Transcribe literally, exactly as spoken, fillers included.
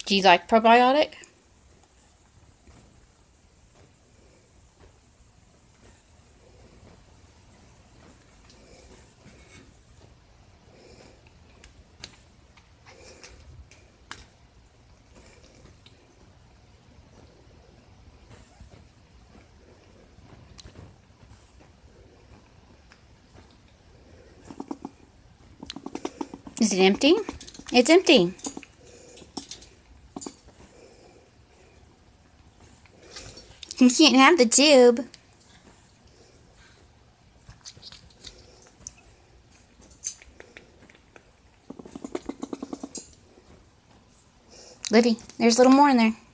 Do you like probiotic? Is it empty? It's empty. You can't have the tube. Livvy, there's a little more in there.